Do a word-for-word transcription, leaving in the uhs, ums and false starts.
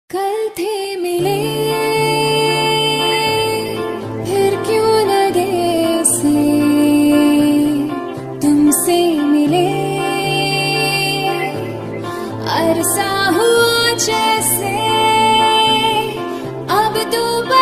कल थे मिले फिर क्यों लगे से तुमसे मिले अरसा हुआ जैसे अब तो